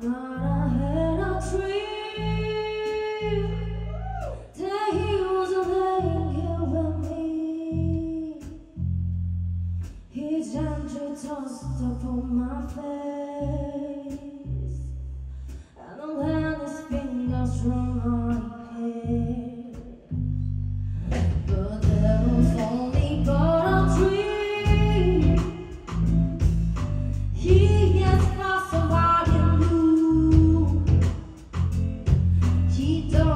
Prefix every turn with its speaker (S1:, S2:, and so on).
S1: night I had a dream that he was laying here with me. He gently tossed upon my face and ran his fingers through my hair. But there was only but a dream. He has found somebody new. He don't